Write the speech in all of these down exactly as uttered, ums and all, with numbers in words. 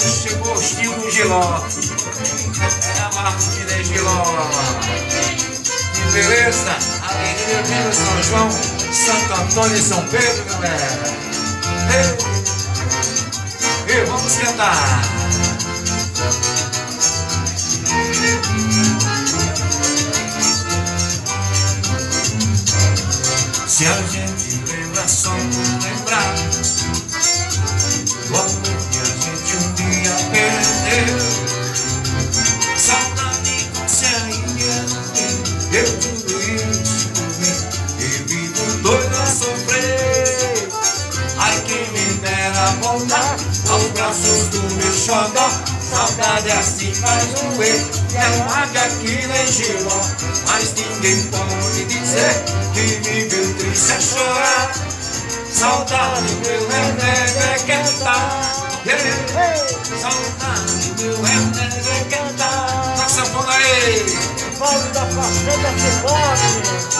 Chegou o estilo Giló. É a marca de Giló. Que beleza! Alegria, Vila São João, Santo Antônio e São Pedro, galera. E, e vamos cantar. Se a gente lembra só por lembrar o amor que a gente um dia perdeu, saudade com sainha, eu tudo isso por mim e vivo doido a sofrer. Ai, quem me dera voltar aos braços do meu xodó, saudade assim faz doer, e é maga que nem Giló, mas ninguém pode dizer que me viu triste a chorar. Saudade, meu remédio é cantar. Yeah. Saudade, meu remédio é cantar. Na sanfona aí, Valdo da Fazenda Cipone.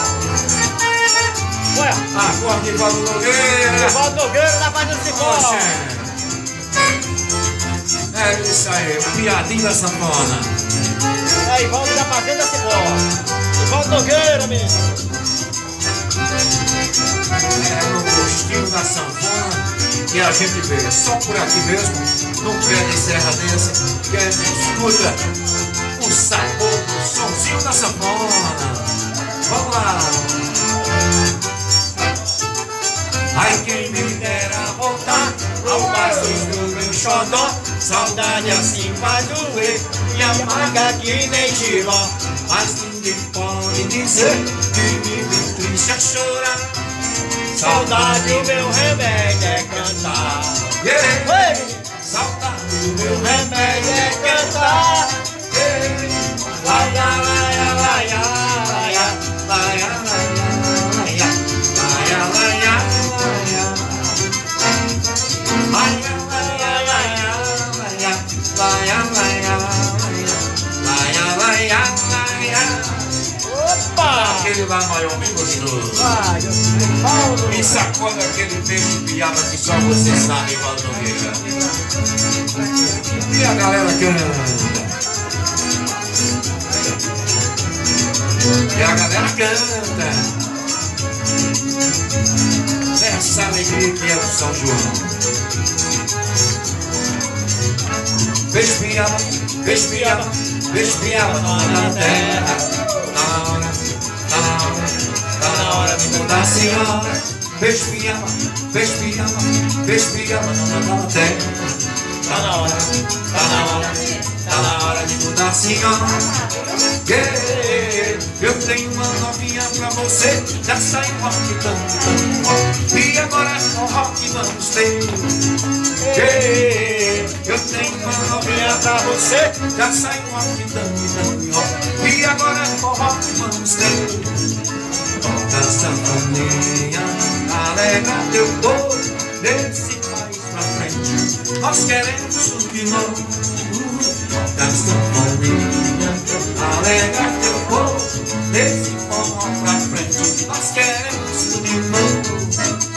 Ué, acorde Valdo Nogueira. Valdo Nogueira da Fazenda Cipone. É isso aí, o piadinho da sanfona. É Valdo da Fazenda Cipone. Valdo Nogueira, menino. É no gostinho da sanfona que a gente vê, só por aqui mesmo, num pé de serra desse, que a gente escuta o sabor do somzinho da sanfona. Vamos lá! Ai, quem me dera voltar ao braços do meu xodó, saudade assim faz doer, e amarga que nem Giló, mas ninguém pode dizer que me viu triste a chorar. Saudade, o meu remédio é cantar. Yeah. Saudade, o meu remédio é cantar. Yeah. Laia, laia, laia, laia, laia, laia, laia, laia, laia, laia, laia, laia, laia, laia, laia, laia. Opa! Aquele lá maior bem gostoso. Vai, Valdo. Me sacode aquele peixe piaba que só você sabe, Valdo Nogueira. E a galera canta. E a galera canta. Essa alegria que é o São João. Peixe piaba, peixe piaba, peixe piaba na terra. Tá na hora, tá na hora, tá na hora de mudar, senhora. Peixe piaba, peixe piaba, peixe piaba na terra. Tá na hora, tá na hora, tá na hora de mudar, senhora. Yeah. Eu tenho uma novinha pra você, já saiu rock, tanto, tanto, e agora é rock vamos ter. Yeah. Eu tenho uma novinha pra você, já saiu rock, tanto, tanto, e agora é rock vamos ter. Toca sanfoninha, alegra teu povo, desse país pra frente, nós queremos tudo de novo. Toca sanfoninha, alegra teu povo, desse forró pra frente, nós queremos tudo de novo.